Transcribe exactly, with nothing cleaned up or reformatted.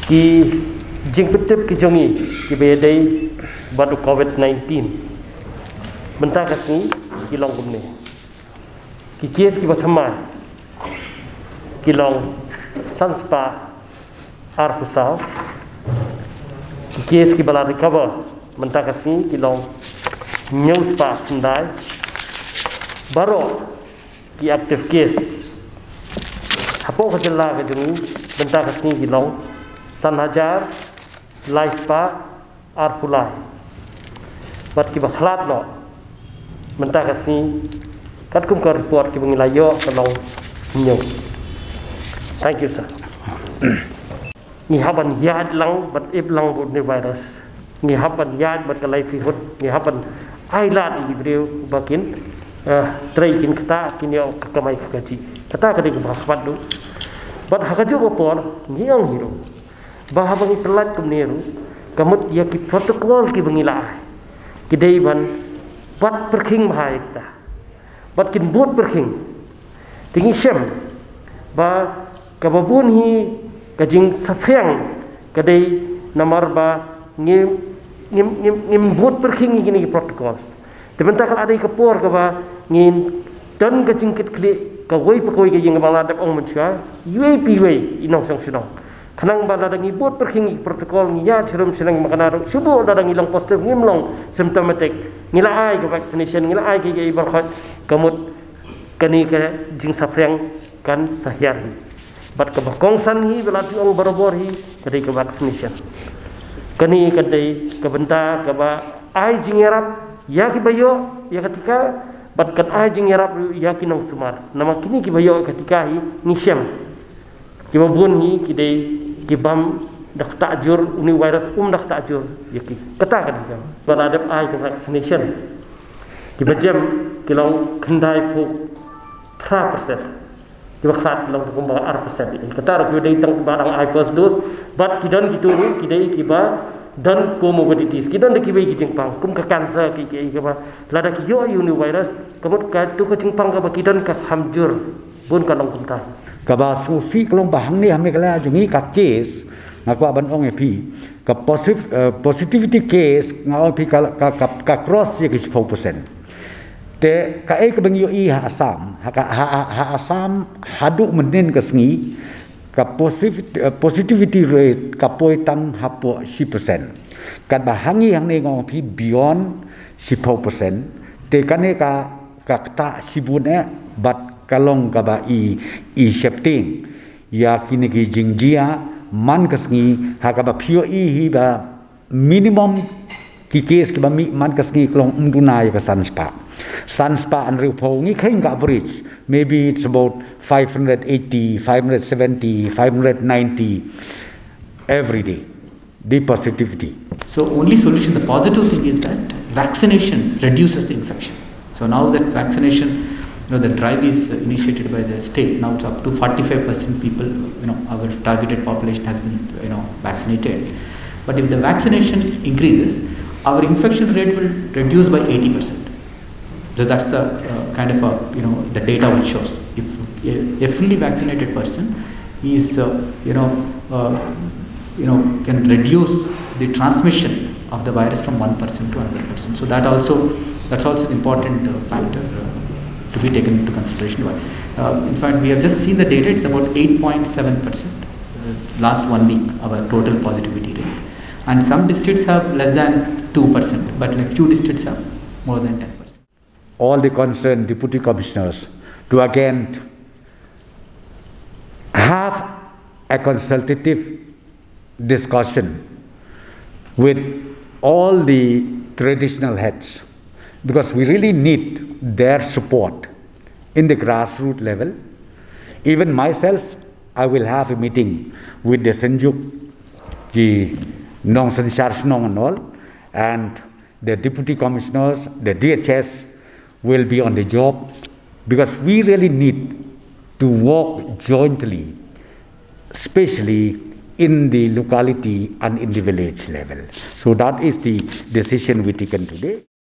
ki jing petip ki jongi ki bedai batu covid nineteen benta kasni ki long kumne ki kes ki bathamai ki long sanspa ar pusau ki kes ki bala recover benta kasni ki long news pa tundai baro ki active case hapo kajala ka jongi benta kasni ki long san hajar life pa ar pulai bat ki bakhlat no benta kasni kat kum ka report ki bengilayo kalong nyo. Thank you sir. Ni haban yad lang bat ib lang bud ni virus ni haban yad bat kalai fi hut ni haban ai lat i breu bakin trai kin kata kinyo kamai kaji kata kadi ke bahbat du bat hakajo ko por ni ang hero bah bangi telat kumneru kamut ya ki protokol ki bengila ki dei ban bat perking bahai kita bat kin but perking tingi shem ba kababun hi kajing safeng kadai namar ba ngim ngim ngim ngim but perking ini ki protokol tebentak kalau ada kapor ke ba ngin dan kajing kit kli ka wei pakoi ke jing bala dap ong mencha yui pi wei inong sang sinong kanang bala dangi bot perking protokol ni ya cerum senang makana subuh da dangi long positif ngimlong symptomatic ngila ai ke vaccination ngila ai ke ibar khat kamut kani ke jing safreng kan sahyar bat ke bakong san hi bala ti ong barobor hi kadai ke vaccination kani kadai ke benta ke ba ai jing yarap ya ki bayo ya ketika bat kat ai jing yarap ya ki nong sumar nama kini ki bayo ketika hi ni syam ki babun hi ki dei ki bam dak tajur uni virus um dak tajur yaki kata kan kan beradab ai ke vaccination ki bajam ki long khandai pu three percent ki bakhat long kum ba four percent kata rak dei tang barang ai first dose bat ki dan ki turu ki dei ki ba dan comorbidities ki dan ki bai ki jingpang kum ka cancer ki ki ka ba lada ki yo uni virus kamut ka tu ka jingpang ka ba ki dan ka hamjur bun ka long kum ta kaba susi kelong bahang ni hame kala jungi ka case ngaku aban ong epi ka positive uh, positivity case ngau pi ka ka, ka cross ye ki four percent te ka e ka bengyo i ha asam ha ka ha, ha asam hadu menin ka sngi ka positivity, uh, positivity rate ka poitang hapo six percent ka bahangi hang ni ngau pi beyond four percent te kane ka ka ta sibune bat kalong kaba i i shifting ya kini ki jingjia man kasngi ha kaba pio i hi ba minimum ki case ki ba mi man kasngi klong umduna ya ka sanspa sanspa an ripo ngi khain ka average maybe it's about five eighty five seventy five ninety every day the positivity. So only solution, the positive thing is that vaccination reduces the infection. So now that vaccination, you know, the drive is initiated by the state. Now it's up to forty-five percent people, you know, our targeted population has been, you know, vaccinated. But if the vaccination increases, our infection rate will reduce by eighty percent. So that's the uh, kind of a, you know, the data which shows. If a, a fully vaccinated person is, uh, you know, uh, you know, can reduce the transmission of the virus from one percent to another person. So that also, that's also an important uh, factor. Uh, to be taken into consideration. Uh, in fact, we have just seen the data, it's about eight point seven percent uh, last one week, our total positivity rate. And some districts have less than two percent, but like few districts have more than ten percent. All the concerned deputy commissioners to again have a consultative discussion with all the traditional heads, because we really need their support in the grassroots level. Even myself, I will have a meeting with the Senjuk, the non Sancharge non and all, and the deputy commissioners, the D H S will be on the job, because we really need to work jointly, especially in the locality and in the village level. So that is the decision we taken today.